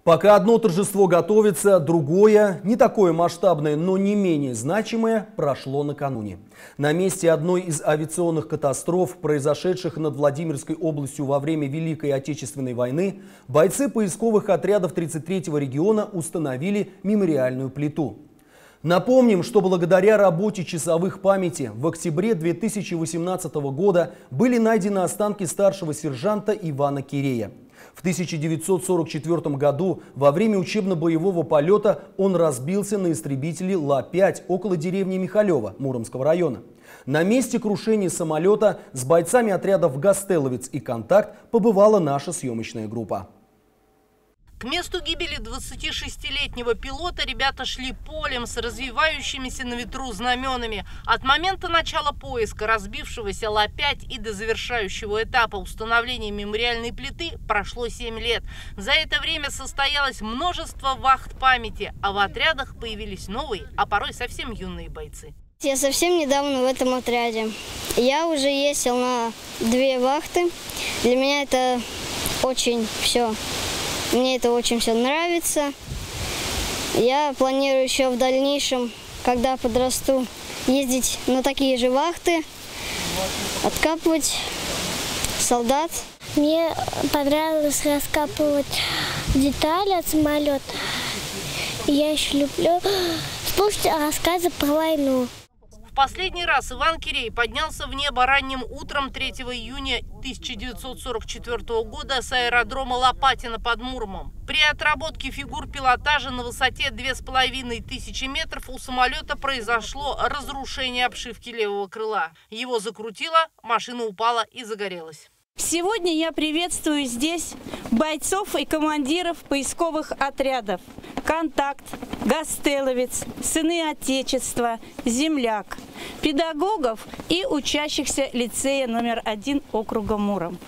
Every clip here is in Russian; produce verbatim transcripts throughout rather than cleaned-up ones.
Пока одно торжество готовится, другое, не такое масштабное, но не менее значимое, прошло накануне. На месте одной из авиационных катастроф, произошедших над Владимирской областью во время Великой Отечественной войны, бойцы поисковых отрядов тридцать третьего региона установили мемориальную плиту. Напомним, что благодаря работе часовых памяти в октябре две тысячи восемнадцатого года были найдены останки старшего сержанта Ивана Кирея. В тысяча девятьсот сорок четвёртом году во время учебно-боевого полета он разбился на истребителе Ла пять около деревни Михалева Муромского района. На месте крушения самолета с бойцами отрядов «Гастеловец» и «Контакт» побывала наша съемочная группа. К месту гибели двадцатишестилетнего пилота ребята шли полем с развивающимися на ветру знаменами. От момента начала поиска разбившегося Ла пять и до завершающего этапа установления мемориальной плиты прошло семь лет. За это время состоялось множество вахт памяти, а в отрядах появились новые, а порой совсем юные бойцы. Я совсем недавно в этом отряде. Я уже ездил на две вахты. Для меня это очень все... Мне это очень все нравится. Я планирую еще в дальнейшем, когда подрасту, ездить на такие же вахты, откапывать солдат. Мне понравилось раскапывать детали от самолета. Я еще люблю слушать рассказы про войну. В последний раз Иван Кирей поднялся в небо ранним утром третьего июня тысяча девятьсот сорок четвёртого года с аэродрома Лопатино под Муромом. При отработке фигур пилотажа на высоте две с половиной тысячи метров у самолета произошло разрушение обшивки левого крыла. Его закрутило, машина упала и загорелась. Сегодня я приветствую здесь бойцов и командиров поисковых отрядов «Контакт», «Гастеловец», «Сыны Отечества», «Земляк», педагогов и учащихся лицея номер один округа Муром.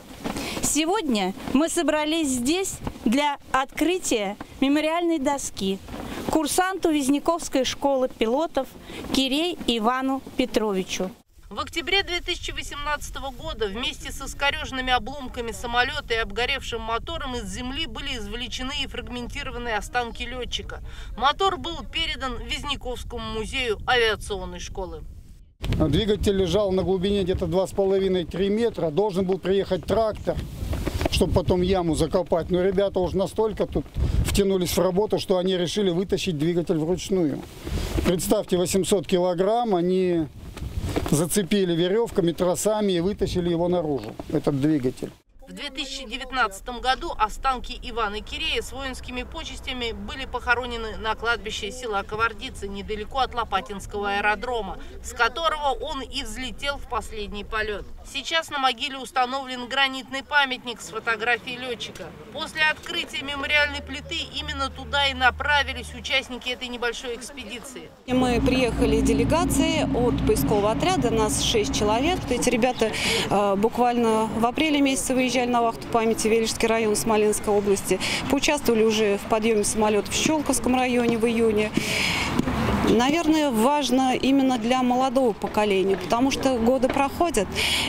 Сегодня мы собрались здесь для открытия мемориальной доски курсанту Визняковской школы пилотов Кирей Ивану Петровичу. В октябре две тысячи восемнадцатого года вместе с искореженными обломками самолета и обгоревшим мотором из земли были извлечены и фрагментированные останки летчика. Мотор был передан Визняковскому музею авиационной школы. Двигатель лежал на глубине где-то два с половиной-три метра. Должен был приехать трактор, чтобы потом яму закопать. Но ребята уже настолько тут втянулись в работу, что они решили вытащить двигатель вручную. Представьте, восемьсот килограмм они зацепили веревками, тросами и вытащили его наружу, этот двигатель. В две тысячи девятнадцатом году останки Ивана Кирея с воинскими почестями были похоронены на кладбище села Кавардицы, недалеко от Лопатинского аэродрома, с которого он и взлетел в последний полет. Сейчас на могиле установлен гранитный памятник с фотографией летчика. После открытия мемориальной плиты именно туда и направились участники этой небольшой экспедиции. Мы приехали делегацией от поискового отряда, нас шесть человек. Эти ребята э, буквально в апреле месяце выезжали на вахту памяти в Велижский район Смоленской области. Поучаствовали уже в подъеме самолетов в Щелковском районе в июне. Наверное, важно именно для молодого поколения, потому что годы проходят,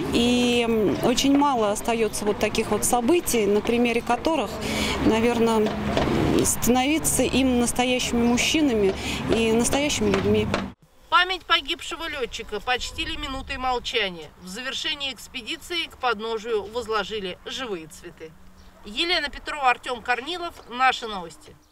и очень мало остается вот таких вот событий, на примере которых, наверное, становиться им настоящими мужчинами и настоящими людьми. Память погибшего летчика почтили минутой молчания. В завершении экспедиции к подножию возложили живые цветы. Елена Петрова, Артем Корнилов. Наши новости.